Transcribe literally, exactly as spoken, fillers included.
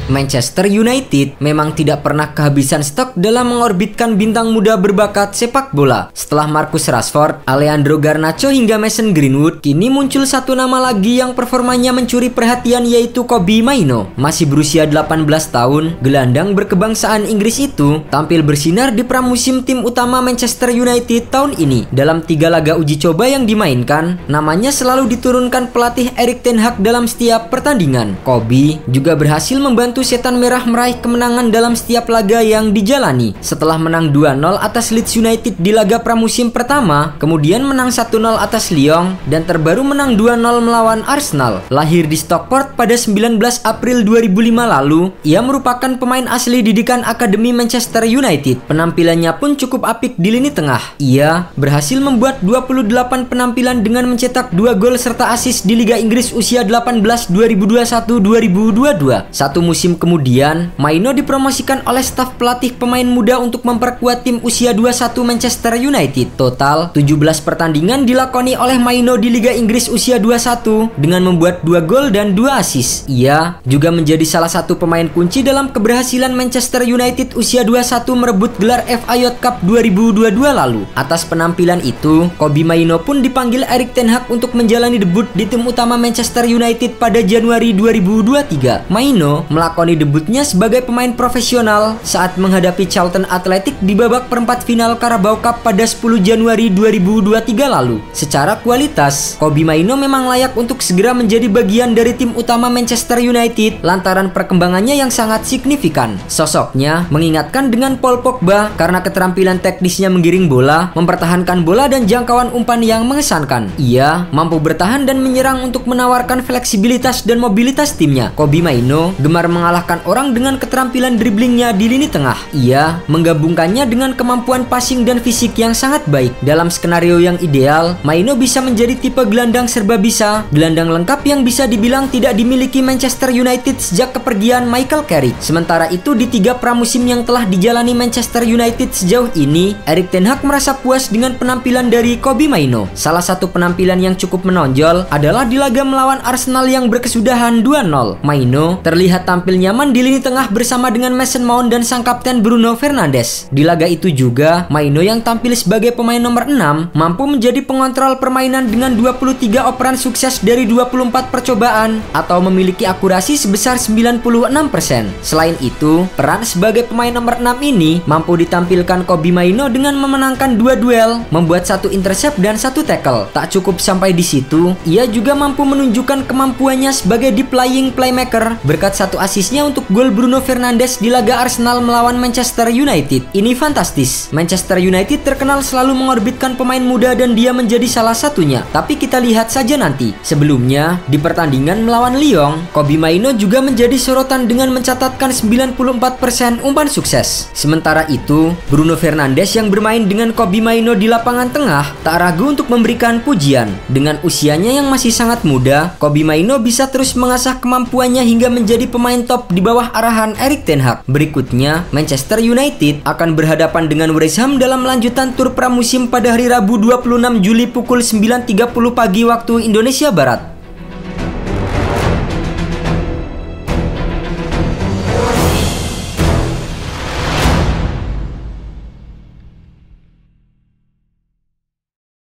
Manchester United memang tidak pernah kehabisan stok dalam mengorbitkan bintang muda berbakat sepak bola. Setelah Marcus Rashford, Alejandro Garnacho hingga Mason Greenwood, kini muncul satu nama lagi yang performanya mencuri perhatian, yaitu Kobbie Mainoo. Masih berusia delapan belas tahun, gelandang berkebangsaan Inggris itu tampil bersinar di pramusim tim utama Manchester United tahun ini. Dalam tiga laga uji coba yang dimainkan, namanya selalu diturunkan pelatih Erik ten Hag dalam setiap pertandingan. Kobbie juga berhasil membantu Setan Merah meraih kemenangan dalam setiap laga yang dijalani. Setelah menang dua nol atas Leeds United di laga pramusim pertama, kemudian menang satu nol atas Lyon, dan terbaru menang dua nol melawan Arsenal. Lahir di Stockport pada sembilan belas April dua ribu lima lalu, ia merupakan pemain asli didikan Akademi Manchester United. Penampilannya pun cukup apik di lini tengah. Ia berhasil membuat dua puluh delapan penampilan dengan mencetak dua gol serta assist di Liga Inggris usia delapan belas dua ribu dua puluh satu dua ribu dua puluh dua. Satu musim kemudian, Mainoo dipromosikan oleh staf pelatih pemain muda untuk memperkuat tim usia dua puluh satu Manchester United. Total tujuh belas pertandingan dilakoni oleh Mainoo di Liga Inggris usia dua puluh satu dengan membuat dua gol dan dua assist. Ia juga menjadi salah satu pemain kunci dalam keberhasilan Manchester United usia dua puluh satu merebut gelar F A Youth Cup dua ribu dua puluh dua lalu. Atas penampilan itu, Kobbie Mainoo pun dipanggil Erik ten Hag untuk menjalani debut di tim utama Manchester United pada Januari dua ribu dua puluh tiga. Mainoo melakoni debutnya sebagai pemain profesional saat menghadapi Charlton Athletic di babak perempat final Carabao Cup pada sepuluh Januari dua ribu dua puluh tiga lalu. Secara kualitas, Kobbie Mainoo memang layak untuk segera menjadi bagian dari tim utama Manchester United lantaran perkembangannya yang sangat signifikan. Sosoknya mengingatkan dengan Paul Pogba karena keterampilan teknisnya menggiring bola, mempertahankan bola dan jangkauan umpan yang mengesankan. Ia mampu bertahan dan menyerang untuk menawarkan fleksibilitas dan mobilitas timnya. Kobbie Mainoo gemar mengalahkan orang dengan keterampilan driblingnya di lini tengah. Ia menggabungkannya dengan kemampuan passing dan fisik yang sangat baik. Dalam skenario yang ideal, Mainoo bisa menjadi tipe gelandang serba bisa, gelandang lengkap yang bisa dibilang tidak dimiliki Manchester United sejak kepergian Michael Carrick. Sementara itu, di tiga pramusim yang telah dijalani Manchester United sejauh ini, Erik ten Hag merasa puas dengan penampilan dari Kobbie Mainoo. Salah satu penampilan yang cukup menonjol adalah di laga melawan Arsenal yang berkesudahan dua nol. Mainoo terlihat tampil nyaman di lini tengah bersama dengan Mason Mount dan sang kapten Bruno Fernandes. Di laga itu juga, Mainoo yang tampil sebagai pemain nomor enam mampu menjadi pengontrol permainan dengan dua puluh tiga operan sukses dari dua puluh empat percobaan atau memiliki akurasi sebesar sembilan puluh enam persen. Selain itu, peran sebagai pemain nomor enam ini mampu ditampilkan Kobbie Mainoo dengan memenangkan dua duel, membuat satu intercept dan satu tackle. Tak cukup sampai di situ, ia juga mampu menunjukkan kemampuannya sebagai deep lying playmaker berkat satu asisnya untuk gol Bruno Fernandes di laga Arsenal melawan Manchester United. Ini fantastis. Manchester United terkenal selalu mengorbitkan pemain muda dan dia menjadi salah satunya. Tapi kita lihat saja nanti. Sebelumnya, di pertandingan melawan Lyon, Kobbie Mainoo juga menjadi sorotan dengan mencatatkan sembilan puluh empat persen umpan sukses. Sementara itu, Bruno Fernandes yang bermain dengan Kobbie Mainoo di lapangan tengah tak ragu untuk memberikan pujian. Dengan usianya yang masih sangat muda, Kobbie Mainoo bisa terus mengasah kemampuannya hingga menjadi pemain top di bawah arahan Erik ten Hag. Berikutnya, Manchester United akan berhadapan dengan West Ham dalam lanjutan tur pramusim pada hari Rabu dua puluh enam Juli pukul sembilan tiga puluh pagi waktu Indonesia Barat.